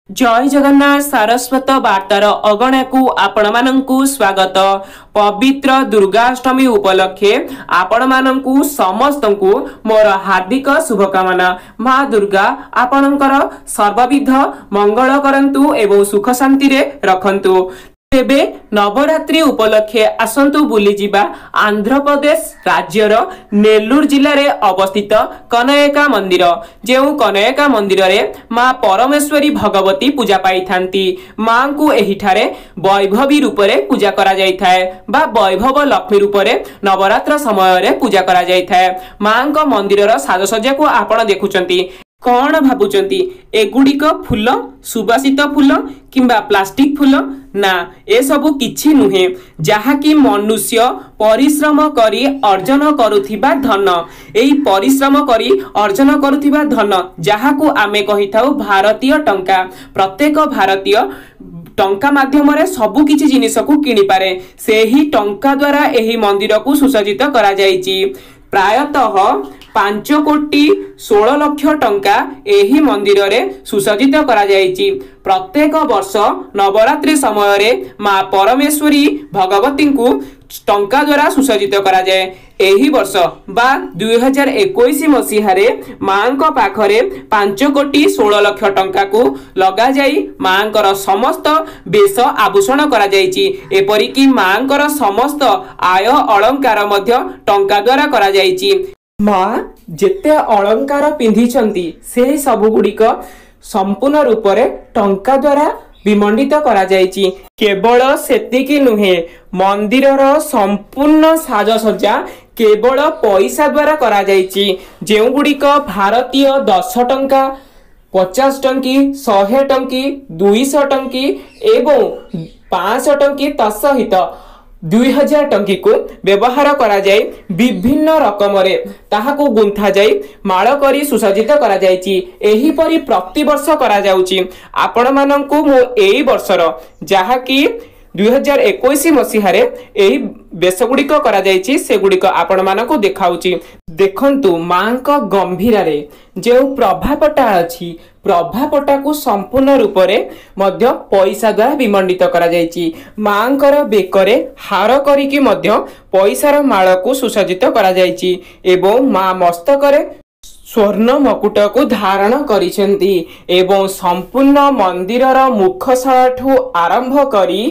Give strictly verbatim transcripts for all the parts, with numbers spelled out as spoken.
जय जगन्नाथ सारस्वत वार्तार अगणा को आपण मानंकु स्वागत। पवित्र दुर्गाष्टमी उपलक्षे आपण मानंकु समस्तंकु मोर हार्दिक शुभकामना। माँ दुर्गा आपणकर सर्वविध मंगल करंतु एवं सुख शांति रे रखंतु। तेबे नवरात्रि उपलक्षे आसंतु बुली जिबा आंध्र प्रदेश राज्यर नेल्लूर जिले रे अवस्थित कनयका मंदिर। जेउ कनयका मंदिर रे माँ परमेश्वरी भगवती पूजा पाई थांती। माँ को एहिठारे वैभवी रूप रे पूजा करा जाय थाए बा वैभव लक्ष्मी रूप रे नवरात्र समय रे पूजा करा जाय थाए। माँ को मंदिर रो साजसज्जा को आपण देखुचंती। कौन भाबुचंती एगुड़िक फूल सुबासित फूल किंबा प्लास्टिक फूल ना ए सबु किछि नुहे जहाँकि मनुष्य परिश्रम करी अर्जन करुथिबा धन। एई परिश्रम करी अर्जन करुथिबा धन जहाँकु आमे कहिथाउ भारतीय टंका। प्रत्येक भारतीय टंका माध्यम रे सबु किछि जिनिस को किनि पारे। सेही टंका द्वारा एही मंदिर को सुसज्जित करा जायछि। प्रायतः पांच कोटी सोलह लक्ष टंका एही मंदिर रे सुसज्जित करा जायछि। प्रत्येक वर्ष नवरात्रि समय रे माँ परमेश्वरी भगवती को टंका द्वारा सुसज्जित करा जाए। एही वर्ष बा दुई हजार इक्कीस मसीह रे माँ को पाखरे पांच कोटी सोलह लक्ष टंका को लगा जाई माँकर समस्त बेश आभूषण करा जायछि। एपरिकी माँकर समस्त आय अलंकार मध्य टंका द्वारा करा जायछि। माँ जेते अलंकार पिंधिछंती से सब गुड़िक संपूर्ण रूप रे टंका द्वारा विमंडित करा जायछि। केवल सेतिकी नुहे मंदिरर संपूर्ण साजसज्जा केवल पैसा द्वारा करा जायछि। जेउ गुड़िक भारतीय दस टंका पचास टंकी सौ टंकी दुईश टंकी एवं पांच टंकी तत्सहित दुई हजार टंकी को व्यवहार करा जाए। विभिन्न रकम रे ताहाको गुंथा जाए माळ करी सुसज्जित करा जायछि। एही परी प्रति वर्ष करा जाउछि। आपण मानंकु मो एई वर्षर जहा कि दुई हजार इक्कीस मसीह रे एही बेश गुड़िक करा जायछि से गुड़िक आपण मानंकु देखाउछि। देखंतु माँ को गंभीर रे जो प्रभावटा अछि प्रभावटा को संपूर्ण रूप रे मध्य पैसा द्वारा विमंडित करा जायछि। माँकर बेकरे हार करिकि मध्य पैसार माळ को सुसज्जित करा जायछि एवं माँ मस्तकरे स्वर्ण मकुट को धारण करिसेंती एवं संपूर्ण मंदिरर मुखशालाठू आरंभ करी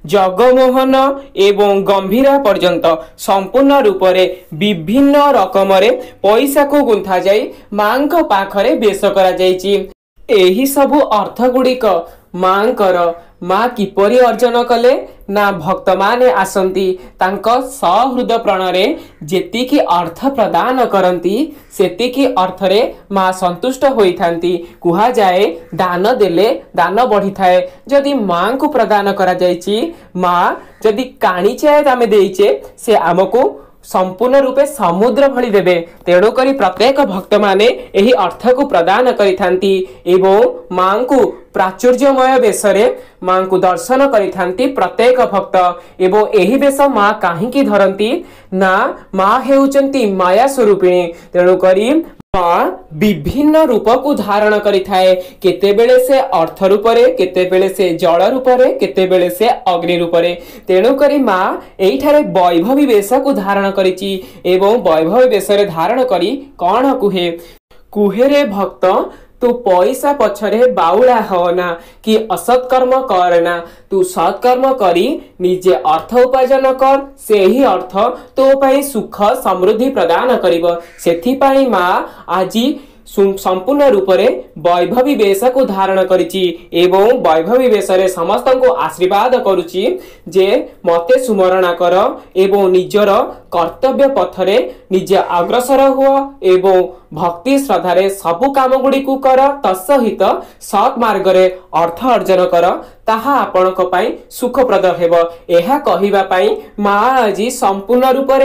जगमोहन एवं गंभीरा पर्यंत संपूर्ण रूप रे विभिन्न रकम रे पैसा को गुंथा जाई माँ को पाखरे बेश करा जायछि। एही सबु अर्थ गुड़िक माँकर माँ किपरि अर्जन कले ना भक्त माने आसंती तांको सहृद प्रण रे जेतिकी अर्थ प्रदान करंती सेतिकी अर्थ रे माँ संतुष्ट होई थांती। कुहा जाए दान देले दान बढ़ी थाए। जदि माँ को प्रदान करा जायछि माँ जदि काणीचे आमे देइचे से आमको संपूर्ण रूपे समुद्र भली देबे। तेणु करी प्रत्येक भक्त माने एही अर्थ को प्रदान करि थांती एवं माँ को प्राचुर्यमय बेशरे माँ को दर्शन करि थांती प्रत्येक भक्त। एवं एही बेश माँ काहींकी धरंती ना माँ हेउचंती माया स्वरूपिणी। तेणु करी माँ विभिन्न रूप को धारण करि थाए। केते बेले से अर्थ रूप रे केते बेले से जल रूप रे केते बेले से अग्नि रूप रे। तेणु करी माँ एइठारे वैभवी वेश को धारण करिछि एवं वैभवी वेश रे धारण करी कौन कुहे कुहे रे भक्त तू पैसा पछरे बाउला होना कि असत्कर्म करना। तू सत्कर्म करी निजे अर्थ उपार्जन कर से ही अर्थ तो पाई सुख समृद्धि प्रदान करिब। सेथि पाई माँ आजी संपूर्ण रूप रे वैभवी वेश को धारण करिछि एवं वैभवी वेश रे समस्त को आशीर्वाद करुछि जे मते सुमरणा कर एवं निजर कर्तव्य पथरे निजे अग्रसर हुआ एवं भक्ति श्रद्धा रे सबु काम गुड़ी को कर तत्सहित सत् मार्ग रे अर्थ अर्जन कर ताहा आपणक पाई सुखप्रद हेब। एहा कहिबा पाई माँ आजी संपूर्ण रूप रे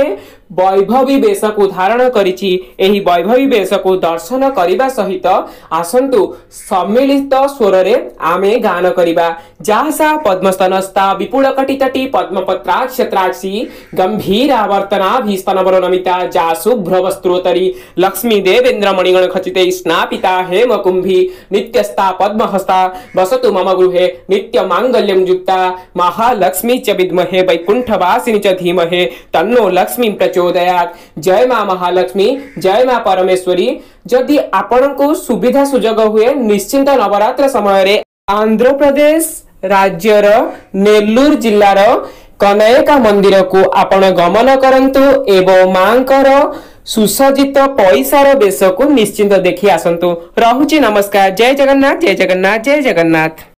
वैभवी वेश को धारण करिछि। एही वैभवी वेश को दर्शन करिबा सहित आसंतु सम्मिलित स्वर रे आमे गान करिबा। जासा पद्मस्तनस्ता विपुल कटितटी पद्मपत्राक्षत्राक्षी गंभीरावर्तनाभिस्तनवर नमिता जा शुभ्र वस्त्रोतरी लक्ष्मी देवेन्द्र मणिगण खचिते स्नापिता हेम कुंभी नित्यस्ता पद्महस्ता वसतु मम गृहे नित्य मांगल्यं युक्ता महालक्ष्मी च विद्महे वैकुंठवासिनी च धीमहि तन्नो लक्ष्मी प्रचोदयात्। जय मां महालक्ष्मी, जय मां परमेश्वरी। जदि आपनको सुविधा सुजोग हुए निश्चिंत नवरात्र समय रे आंध्र प्रदेश राज्यर नेल्लूर जिल्लार कनायका मंदिर को आपण गमन करंतु एवं मांकर सुसज्जित पैसार बेश को निश्चिंत देखि आसंतु। रहुछि नमस्कार। जय जगन्नाथ, जय जगन्नाथ, जय जगन्नाथ।